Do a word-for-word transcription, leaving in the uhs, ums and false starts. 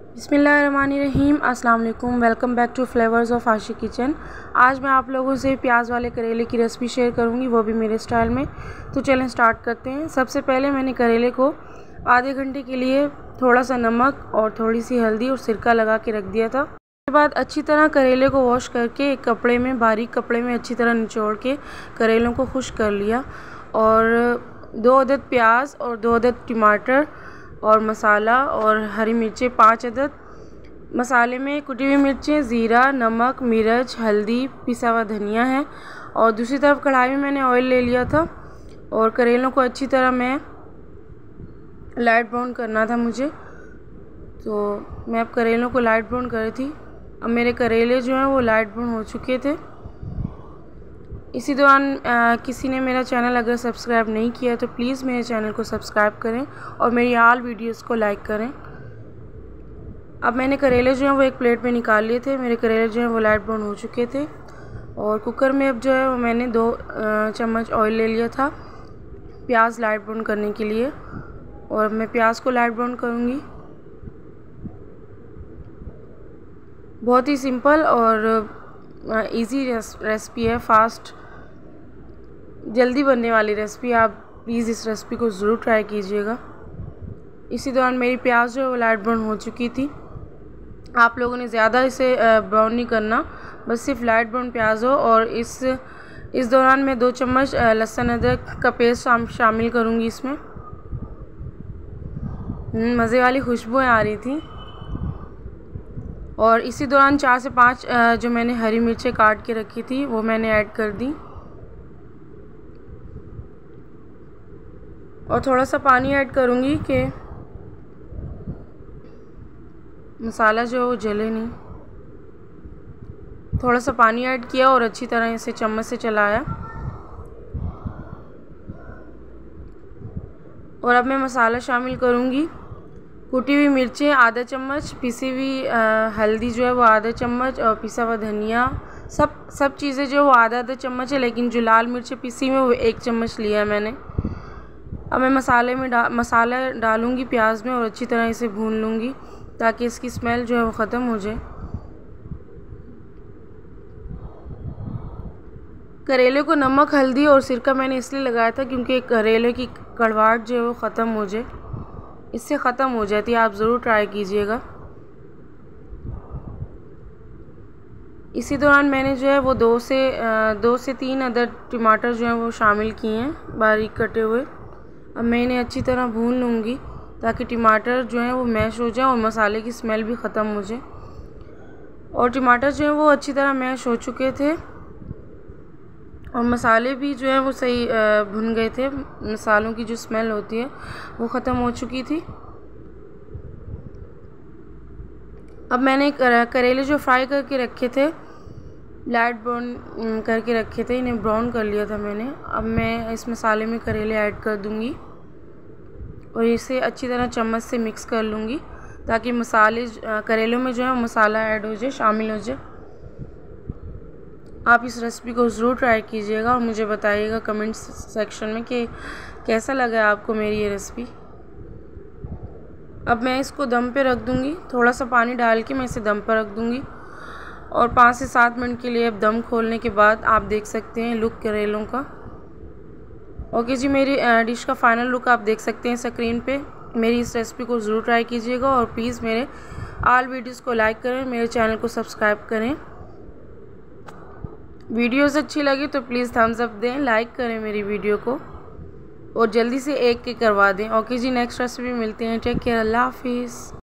बिस्मिल्लाहिर्रहमानिर्रहीम। अस्सलाम वालेकुम। Welcome back to flavours of Ashi kitchen. आज मैं आप लोगों से प्याज वाले करेले की रेसिपी शेयर करूंगी, वो भी मेरे स्टाइल में। तो चलें स्टार्ट करते हैं। सबसे पहले मैंने करेले को आधे घंटे के लिए थोड़ा सा नमक और थोड़ी सी हल्दी और सिरका लगा के रख दिया था। उसके बाद अच्छी तरह करेले को वॉश करके एक कपड़े में, बारीक कपड़े में अच्छी तरह निचोड़ के करेलों को खुश्क कर लिया। और दो अदद प्याज और दो अदद टमाटर और मसाला और हरी मिर्चें पाँच अदद। मसाले में कुटी हुई मिर्चें, ज़ीरा, नमक, मिर्च, हल्दी, पिसा हुआ धनिया है। और दूसरी तरफ कढ़ाई में मैंने ऑयल ले लिया था और करेलों को अच्छी तरह मैं लाइट ब्राउन करना था मुझे। तो मैं अब करेलों को लाइट ब्राउन कर रही थी। अब मेरे करेले जो हैं वो लाइट ब्राउन हो चुके थे। इसी दौरान किसी ने मेरा चैनल अगर सब्सक्राइब नहीं किया तो प्लीज़ मेरे चैनल को सब्सक्राइब करें और मेरी आल वीडियोस को लाइक करें। अब मैंने करेले जो हैं वो एक प्लेट में निकाल लिए थे। मेरे करेले जो हैं वो लाइट ब्राउन हो चुके थे। और कुकर में अब जो है वो मैंने दो चम्मच ऑयल ले लिया था प्याज लाइट ब्राउन करने के लिए। और मैं प्याज को लाइट ब्राउन करूँगी। बहुत ही सिंपल और इजी रेसिपी है, फास्ट जल्दी बनने वाली रेसिपी। आप प्लीज़ इस रेसिपी को ज़रूर ट्राई कीजिएगा। इसी दौरान मेरी प्याज जो है वो लाइट ब्राउन हो चुकी थी। आप लोगों ने ज़्यादा इसे ब्राउन नहीं करना, बस सिर्फ लाइट ब्राउन प्याज हो। और इस इस दौरान मैं दो चम्मच लहसुन अदरक का पेस्ट शामिल करूँगी इसमें। मज़े वाली खुशबुएँ आ रही थी। और इसी दौरान चार से पाँच जो मैंने हरी मिर्चें काट के रखी थी वो मैंने ऐड कर दी। और थोड़ा सा पानी ऐड करूँगी कि मसाला जो है वो जले नहीं। थोड़ा सा पानी ऐड किया और अच्छी तरह इसे चम्मच से चलाया। और अब मैं मसाला शामिल करूँगी। कुटी हुई मिर्चें आधा चम्मच, पिसी हुई हल्दी जो है वो आधा चम्मच और पिसा हुआ धनिया, सब सब चीज़ें जो वो आधा आधा चम्मच है, लेकिन जो लाल मिर्चें पिसी हुई वो एक चम्मच लिया है मैंने। अब मैं मसाले में डा मसाला डालूँगी प्याज में और अच्छी तरह इसे भून लूँगी ताकि इसकी स्मेल जो है वो ख़त्म हो जाए। करेले को नमक, हल्दी और सिरका मैंने इसलिए लगाया था क्योंकि करेले की कड़वाहट जो है वो ख़त्म हो जाए, इससे ख़त्म हो जाती है। आप ज़रूर ट्राई कीजिएगा। इसी दौरान मैंने जो है वो दो से दो से तीन अदद टमाटर जो हैं वो शामिल किए हैं बारीक कटे हुए। अब मैं इन्हें अच्छी तरह भून लूँगी ताकि टमाटर जो हैं वो मैश हो जाए और मसाले की स्मेल भी ख़त्म हो जाए। और टमाटर जो हैं वो अच्छी तरह मैश हो चुके थे और मसाले भी जो है वो सही भुन गए थे। मसालों की जो स्मेल होती है वो ख़त्म हो चुकी थी। अब मैंने करेले जो फ्राई करके रखे थे, लाइट ब्राउन करके रखे थे, इन्हें ब्राउन कर लिया था मैंने। अब मैं इस मसाले में करेले ऐड कर दूंगी और इसे अच्छी तरह चम्मच से मिक्स कर लूँगी ताकि मसाले करेलों में जो है वो मसाला ऐड हो जाए, शामिल हो जाए। आप इस रेसिपी को ज़रूर ट्राई कीजिएगा और मुझे बताइएगा कमेंट सेक्शन में कि कैसा लगा आपको मेरी ये रेसिपी। अब मैं इसको दम पे रख दूँगी। थोड़ा सा पानी डाल के मैं इसे दम पर रख दूँगी और पाँच से सात मिनट के लिए अब दम खोलने के बाद आप देख सकते हैं लुक करेलों का। ओके जी, मेरी डिश का फाइनल लुक आप देख सकते हैं स्क्रीन पे। मेरी इस रेसिपी को ज़रूर ट्राई कीजिएगा और प्लीज़ मेरे आल वीडियोज़ को लाइक करें, मेरे चैनल को सब्सक्राइब करें। वीडियोज़ अच्छी लगी तो प्लीज़ थम्स अप दें, लाइक करें मेरी वीडियो को और जल्दी से एक के करवा दें। ओके जी, नेक्स्ट रेसिपी मिलते हैं। टेक केयर, अल्लाह हाफिज़।